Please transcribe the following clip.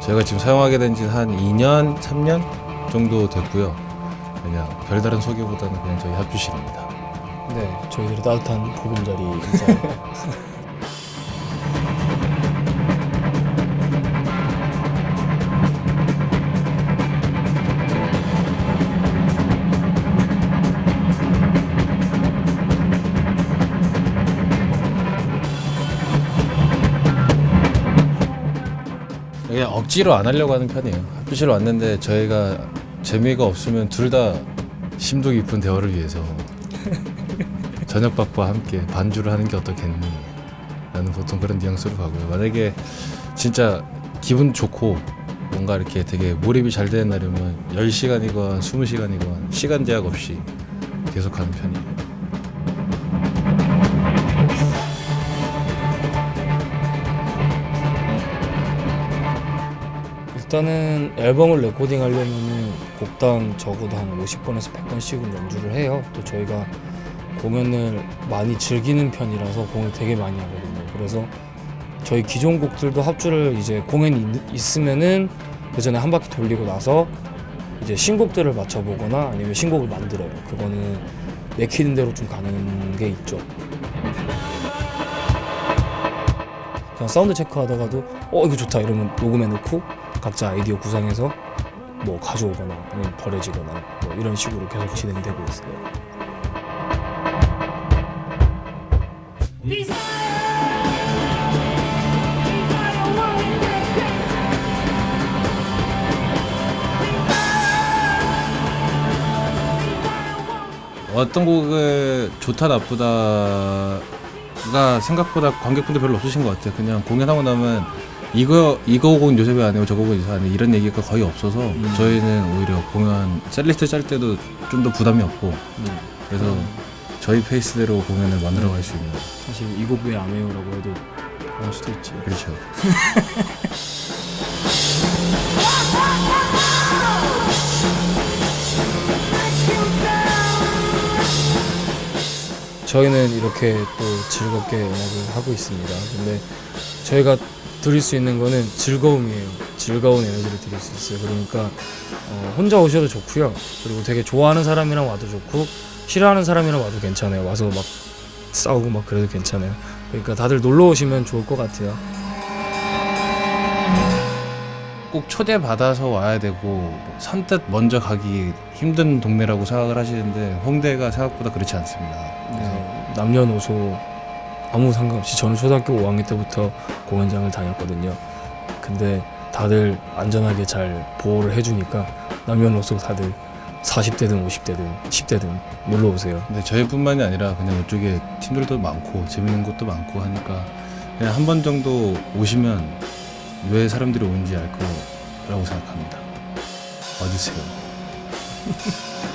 저희가 지금 사용하게 된 지 한 2년, 3년 정도 됐고요. 그냥 별다른 소개보다는 그냥 저희 합주실입니다. 네, 저희들이 따뜻한 보금자리입니다. 그냥 억지로 안 하려고 하는 편이에요. 합주실 왔는데 저희가 재미가 없으면 둘 다 심도 깊은 대화를 위해서 저녁밥과 함께 반주를 하는 게 어떻겠니? 라는 보통 그런 뉘앙스로 가고요. 만약에 진짜 기분 좋고 뭔가 이렇게 되게 몰입이 잘 되는 날이면 10시간이건 20시간이건 시간 제약 없이 계속 하는 편이에요. 일단은 앨범을 레코딩 하려면은 곡당 적어도 한 50번에서 100번씩은 연주를 해요. 또 저희가 공연을 많이 즐기는 편이라서 공연을 되게 많이 하거든요. 그래서 저희 기존 곡들도 합주를 이제 공연이 있으면은 그 전에 한 바퀴 돌리고 나서 이제 신곡들을 맞춰보거나 아니면 신곡을 만들어요. 그거는 내키는 대로 좀 가는 게 있죠. 그냥 사운드 체크하다가도 이거 좋다 이러면 녹음해놓고 각자 아이디어 구상해서 뭐 가져오거나 아니면 버려지거나 뭐 이런 식으로 계속 진행되고 있어요. 어떤 곡을 좋다 나쁘다가 생각보다 관객분들 별로 없으신 것 같아요. 그냥 공연하고 나면 이거 곡은 요새 왜 안 해요? 저 곡은 요새 안 해요? 이런 얘기가 거의 없어서 저희는 오히려 공연 셀리스트 짤 때도 좀 더 부담이 없고 그래서 저희 페이스대로 공연을 만들어갈 수 있는. 사실 이 곡 왜 안 해요? 라고 해도 할 수도 있지. 그렇죠. 저희는 이렇게 또 즐겁게 음악을 하고 있습니다. 근데 저희가 드릴 수 있는 거는 즐거움이에요. 즐거운 에너지를 드릴 수 있어요. 그러니까 혼자 오셔도 좋고요. 그리고 되게 좋아하는 사람이랑 와도 좋고 싫어하는 사람이랑 와도 괜찮아요. 와서 막 싸우고 막 그래도 괜찮아요. 그러니까 다들 놀러 오시면 좋을 것 같아요. 꼭 초대받아서 와야 되고 선뜻 먼저 가기 힘든 동네라고 생각을 하시는데 홍대가 생각보다 그렇지 않습니다. 네, 남녀노소 아무 상관없이 저는 초등학교 5학년 때부터 공연장을 다녔거든요. 근데 다들 안전하게 잘 보호를 해주니까 남녀노소 다들 40대든 50대든 10대든 놀러 오세요. 근데 저희뿐만이 아니라 그냥 이쪽에 팀들도 많고 재밌는 곳도 많고 하니까 그냥 한 번 정도 오시면 왜 사람들이 오는지 알 거라고 생각합니다. 와주세요.